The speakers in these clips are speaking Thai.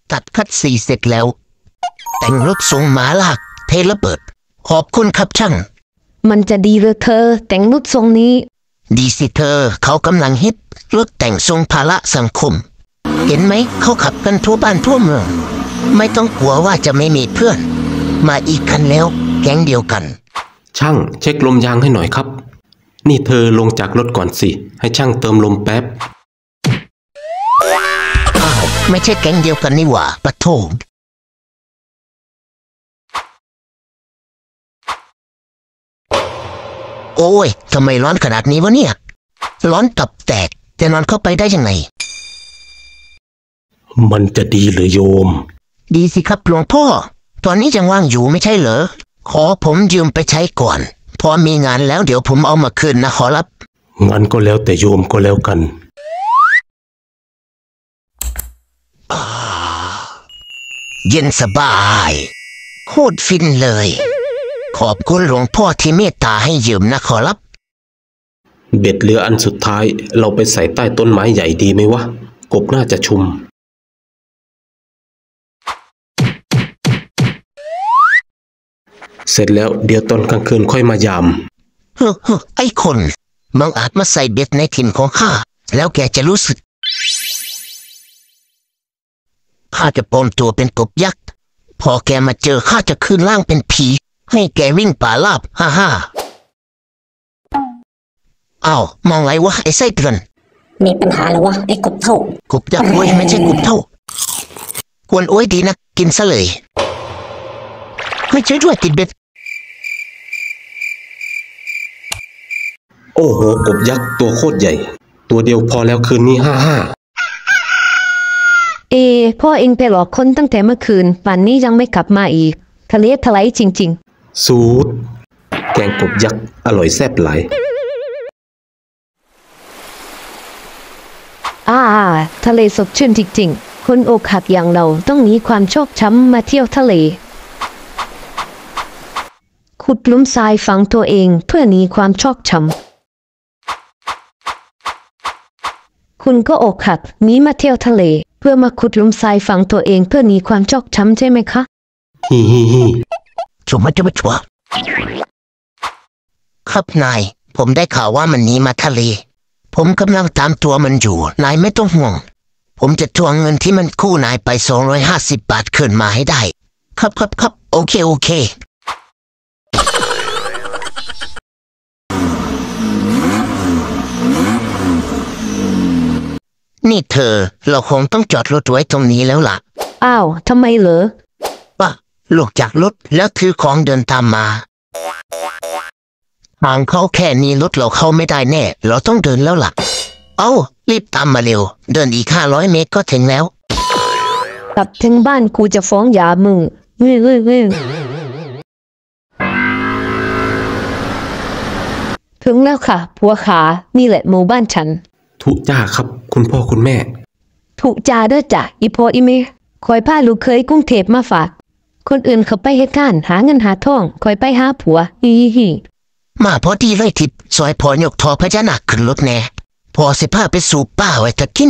ตัดคัดสีเสร็จแล้วแต่งรถส่งหมาลากเทระเบิดขอบคุณครับช่างมันจะดีหรือเธอแต่งรถทรงนี้ดีสิเธอเขากำลังฮิตรถแต่งทรงภาระสังคมเห็นไหมเขาขับกันทั่วบ้านทั่วเมืองไม่ต้องกลัวว่าจะไม่มีเพื่อนมาอีกคันแล้วแก๊งเดียวกันช่างเช็คลมยางให้หน่อยครับนี่เธอลงจากรถก่อนสิให้ช่างเติมลมแป๊บอ้าวไม่ใช่แก๊งเดียวกันนี่หว่าปะโถโอ้ยทำไมร้อนขนาดนี้วะเนี่ยร้อนตับแตกจะนอนเข้าไปได้ยังไงมันจะดีหรือโยมดีสิครับหลวงพ่อตอนนี้ยังว่างอยู่ไม่ใช่เหรอขอผมยืมไปใช้ก่อนพอมีงานแล้วเดี๋ยวผมเอามาคืนนะขอรับงั้นก็แล้วแต่โยมก็แล้วกันเย็นสบายโคตรฟินเลยขอบคุณหลวงพ่อที่เมตตาให้ยืมนะขอรับเบ็ดเรืออันสุดท้ายเราไปใส่ใต้ต้นไม้ใหญ่ดีไหมวะกบน่าจะชุมเสร็จแล้วเดี๋ยวตอนกลางคืนค่อยมายามไอ้คนมึงอาจมาใส่เบ็ดในถิ่นของข้าแล้วแกจะรู้สึกข้าจะปลอมตัวเป็นกบยักษ์พอแกมาเจอข้าจะขึ้นร่างเป็นผีให้แกวิ่งป่าลาบฮ่าอ้าวมองไรวะไอ้ไส้เดือนมีปัญหาแล้ววะไอ้กบเท่ากบยักษ์โว้ยไม่ใช่กบเท่าควรโอ้ยดีนะกินซะเลยไม่ใช่ด้วยติดเบ็ดโอ้โหกบยักษ์ตัวโคตรใหญ่ตัวเดียวพอแล้วคืนนี้พ่อเองไปหลอกคนตั้งแต่เมื่อคืนป่านนี้ยังไม่กลับมาอีกทะเลทลายจริงๆสูตรแกงกบยักษ์อร่อยแซ่บหลายทะเลสดชื่นจริงๆคนอกหักอย่างเราต้องหนีความชอกช้ำมาเที่ยวทะเลขุดหลุมทรายฝังตัวเองเพื่อหนีความชอกช้ำคุณก็อกหักหนีมาเที่ยวทะเลเพื่อมาขุดหลุมทรายฝังตัวเองเพื่อหนีความชอกช้ำใช่ไหมคะชัวมันจะไม่ชัวครับนายผมได้ข่าวว่ามันหนีมาทะเลผมกำลังตามตัวมันอยู่นายไม่ต้องห่วงผมจะทวงเงินที่มันกู้นายไป250 บาทคืนมาให้ได้ครับโอเคนี่เธอเราคงต้องจอดรถไว้ตรงนี้แล้วล่ะอ้าวทำไมเหรอป่ะลงจากรถแล้วถือของเดินตามมาทางเข้าแค่นี้รถเราเข้าไม่ได้แน่เราต้องเดินแล้วล่ะรีบตามมาเร็วเดินอีก500 เมตรก็ถึงแล้วกลับถึงบ้านกูจะฟ้องหย่ามึงถึงแล้วค่ะผัวขานี่แหละหมู่บ้านฉันทุจ้าครับคุณพ่อคุณแม่ทุจ้าเด้อจ้ะอีพ่ออีเมคอยพาลูกเคยกรุงเทพมาฝากคนอื่นเขาไปเฮ็ดงานหาเงินหาทองคอยไปหาผัวฮิมาพอดีเลยทิพย์ซอยพอยกทอพญานาคขึ้นรถแน่พอสิพาไปสู่ป่าไว้ตะกิน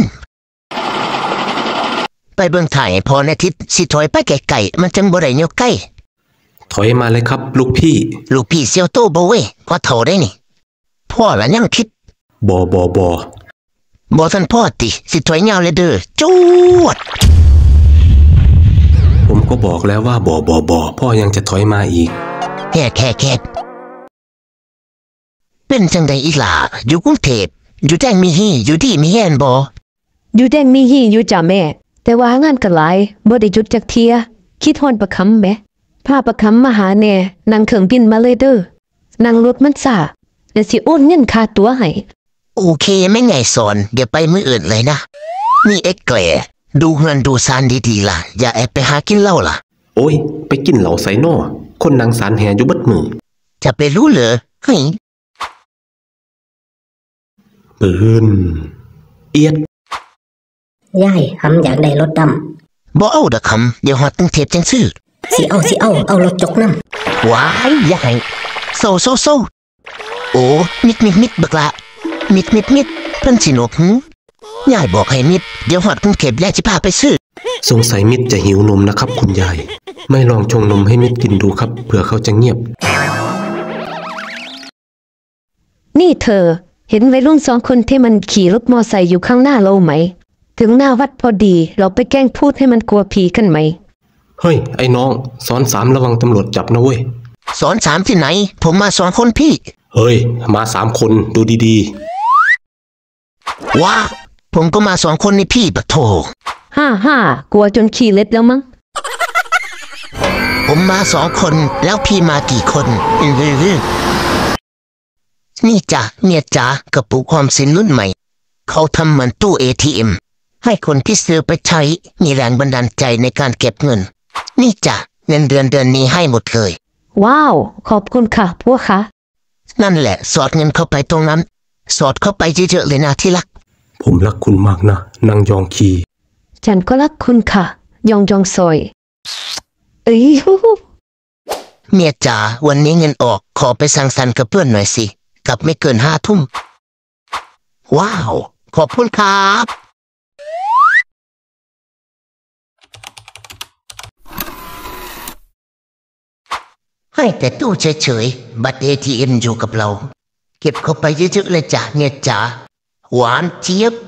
ไปเบิ่งถ่ายพอในทิศสิถอยไปไกลๆมันจังบ่ได้ยกใกล้ถอยมาเลยครับลูกพี่เซียวโตบ่เว้ยพอเท่าได้นี่พ่อละยังคิดบ่ทันพ่อติสิถอยยาวเลยเด้อจวดผมก็บอกแล้วว่าบ่พ่อยังจะถอยมาอีกแค่เป็นจังใดอีหล่าอยู่กรุงเทพอยู่แจ้งมีฮีอยู่ดีมีแฮนบ่อยู่แจ้งมีฮีอยู่จ้ะแม่แต่ว่างานก็หลายบ่ได้จุดจักเที่ยคิดฮอดประคำแหมพาประคำมาหาแน่นั่งเครื่องบินมาเลยเด้อนั่งรถมันซ่าแล้วสิโอนเงินค่าตั๋วให้โอเคไม่ไงสอนเดี๋ยวไปมื้ออื่นเลยนะนี่เอ็กแกลดูเฮือนดูซานดีๆล่ะอย่าแอบไปหากินเหล้าล่ะโอ้ยไปกินเหล้าไสน้อคนนางสารแห่อยู่เบิดมือจะไปรู้เหรอเฮ้ยปืนเอียดย่ายหำอยากได้รถดำบ่เอาดอกคำเดี๋ยวฮอดกรุงเทพจังซื้อสิเอารถจกน้ำว้ายอย่าให้โซโอ้มิดบักละมิดเพิ่นสินกยายบอกให้มิดเดี๋ยวหอดกรุงเทพยายจะพาไปซื้อสงสัยมิตรจะหิวนมนะครับคุณยาย ไม่ลองชงนมให้มิตรกินดูครับเผื่อเขาจะเงียบนี่เธอ เห็นวัยรุ่น2 คนที่มันขี่รถมอไซค์อยู่ข้างหน้าเราไหม ถึงหน้าวัดพอดีเราไปแกล้งพูดให้มันกลัวผีกันไหมเฮ้ยไอ้น้องซ้อน3ระวังตำรวจจับนะเว้ยสอน3ที่ไหน ผมมา2 คนพี่เฮ้ยมา3 คนดูดีว้าผมก็มา2 คนนี่พี่ปะโถกลัวจนขี้เล็ดแล้วมั้งผมมา2 คนแล้วพี่มากี่คนนี่จ้ะเมียจ๋ากระปุกออมสินรุ่นใหม่ เขาทำเหมือนตู้ ATM ให้คนที่ซื้อไปใช้มีแรงบันดาลใจในการเก็บเงิน นี่จ้ะเงินเดือนนี้ให้หมดเลยว้าว ขอบคุณค่ะพวกคะนั่นแหละสอดเงินเข้าไปตรงนั้น สอดเข้าไปเยอะๆเลยนะที่รักๆ ผมรักคุณมากนะนางยองคีฉันก็รักคุณค่ะ ยองซอยฮู้เมียจ๋าวันนี้เงินออกขอไปสังสรรค์กับเพื่อนหน่อยสิกลับไม่เกิน5 ทุ่มว้าวขอบคุณครับให้แต่ตู้เฉยๆบัตร ATM อยู่กับเรา เก็บเข้าไปเยอะๆเลยจ้ะเมียจ๋าหวานเจี๊ยบ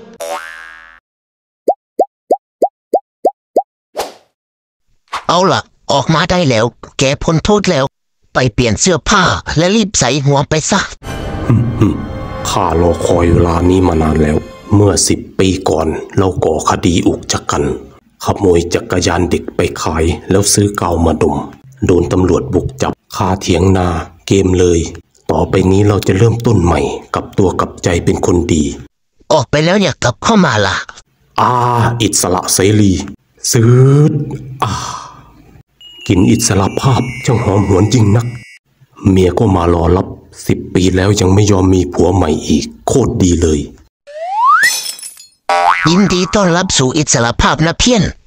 เอาล่ะออกมาได้แล้วแกพ้นโทษแล้วไปเปลี่ยนเสื้อผ้าและรีบใส่หัวไปซะข้ารอคอยเวลานี้มานานแล้ว เมื่อ10 ปีก่อนเราก่อคดีอุกชะกัน ขโมยจักรยานเด็กไปขายแล้วซื้อกาวมาดม โดนตำรวจบุกจับคาเถียงนาเกมเลย ต่อไปนี้เราจะเริ่มต้นใหม่กับตัวกับใจเป็นคนดีออกไปแล้วอย่ากลับเข้ามาล่ะอิสระเสรีสืดกินอิสระภาพช่างหอมหวนจริงนัก เมียก็มารอรับ10 ปีแล้วยังไม่ยอมมีผัวใหม่อีกโคตรดีเลยยินดีต้อนรับสู่อิสระภาพนะเพี้ยน